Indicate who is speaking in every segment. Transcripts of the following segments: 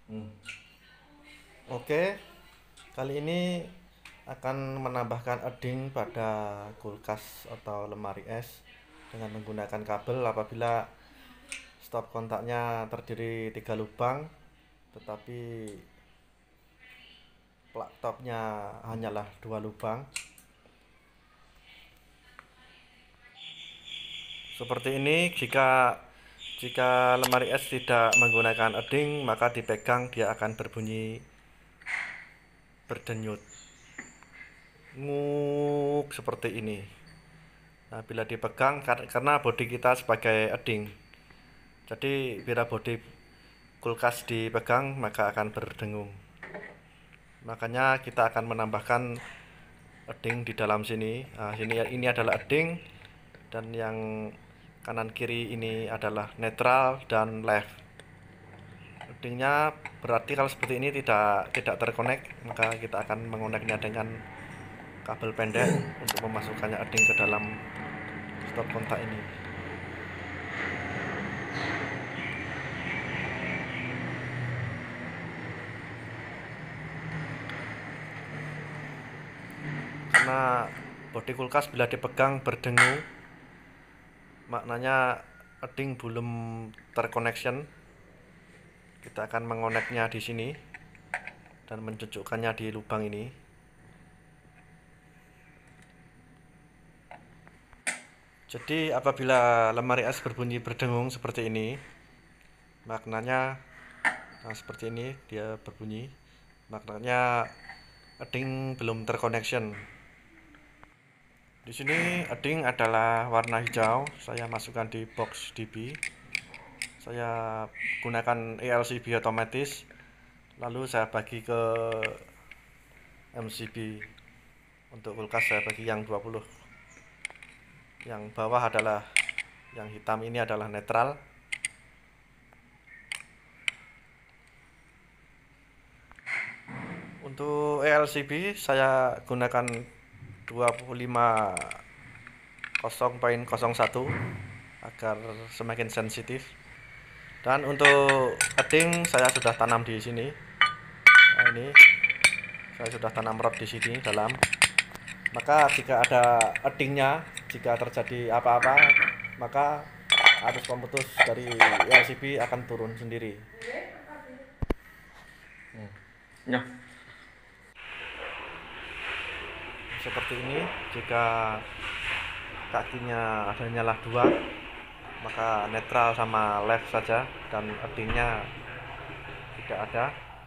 Speaker 1: Hmm. Oke, kali ini akan menambahkan earding pada kulkas atau lemari es dengan menggunakan kabel apabila stop kontaknya terdiri 3 lubang, tetapi plug topnya hanyalah 2 lubang. Seperti ini, jika lemari es tidak menggunakan earding, maka dipegang dia akan berbunyi berdenyut, nguk seperti ini. Nah, bila dipegang karena bodi kita sebagai earding, jadi bila bodi kulkas dipegang maka akan berdengung. Makanya kita akan menambahkan earding di dalam sini. Nah, ini adalah earding dan yang kanan kiri ini adalah netral dan left. Eardingnya berarti kalau seperti ini tidak terkonek, maka kita akan mengoneknya dengan kabel pendek untuk memasukkannya earding ke dalam stop kontak ini. Karena bodi kulkas bila dipegang berdengung, maknanya earding belum terconnection. Kita akan mengoneknya di sini dan mencocokkannya di lubang ini. Jadi apabila lemari es berbunyi berdengung seperti ini, maknanya seperti ini dia berbunyi, maknanya earding belum terconnection. Di sini earding adalah warna hijau. Saya masukkan di box DB. Saya gunakan ELCB otomatis. Lalu saya bagi ke MCB. Untuk kulkas saya bagi yang 20. Yang bawah adalah yang hitam ini adalah netral. Untuk ELCB saya gunakan 25.0.01 agar semakin sensitif. Dan untuk earding saya sudah tanam di sini. Nah, ini saya sudah tanam rod di sini dalam. Maka jika ada eardingnya, jika terjadi apa-apa, maka arus pemutus dari ELCB akan turun sendiri.
Speaker 2: Ya.
Speaker 1: Seperti ini, jika kakinya hanyalah 2, maka netral sama left saja dan eardingnya tidak ada.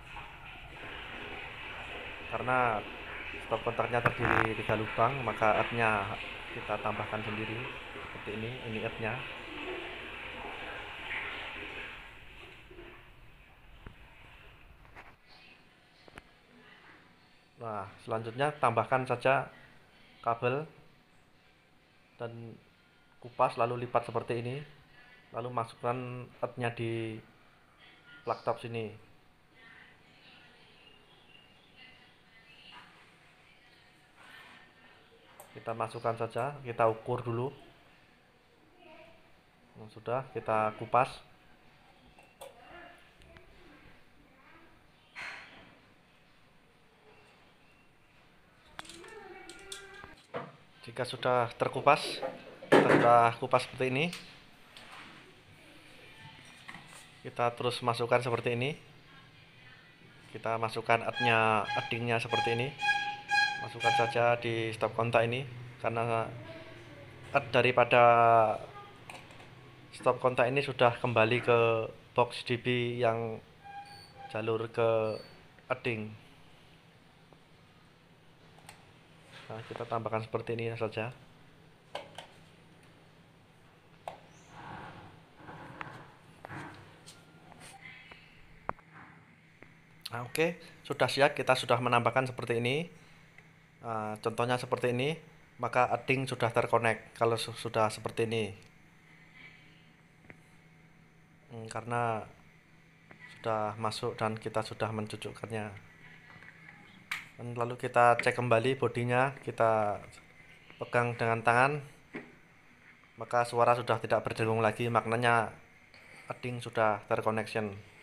Speaker 1: Karena stop kontaknya terdiri 3 lubang, maka earthnya kita tambahkan sendiri seperti ini earthnya. Nah, selanjutnya tambahkan saja kabel dan kupas, lalu lipat seperti ini, lalu masukkan earthnya di plug top sini. Kita masukkan saja, kita ukur dulu. Nah, sudah, kita kupas. Jika sudah terkupas, kita sudah kupas seperti ini, kita terus masukkan seperti ini. Kita masukkan eardingnya seperti ini. Masukkan saja di stop kontak ini, karena earth daripada stop kontak ini sudah kembali ke box DB yang jalur ke earding. Nah, kita tambahkan seperti ini saja. Nah, oke, sudah siap. Kita sudah menambahkan seperti ini. Contohnya seperti ini, maka earding sudah terkonek kalau sudah seperti ini. Karena sudah masuk dan kita sudah mencucukkannya. Dan lalu kita cek kembali bodinya, kita pegang dengan tangan, maka suara sudah tidak berdengung lagi, maknanya earding sudah terconnection.